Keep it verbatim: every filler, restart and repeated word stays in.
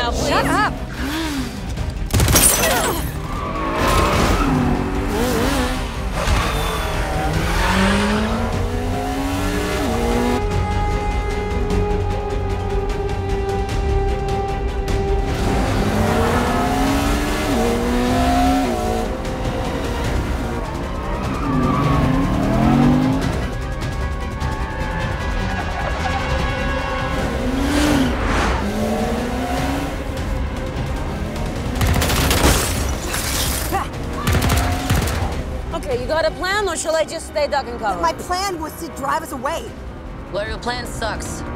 now, please. Shut up! Okay, you got a plan, or shall I just stay duck and cover? My plan was to drive us away. Well, your plan sucks.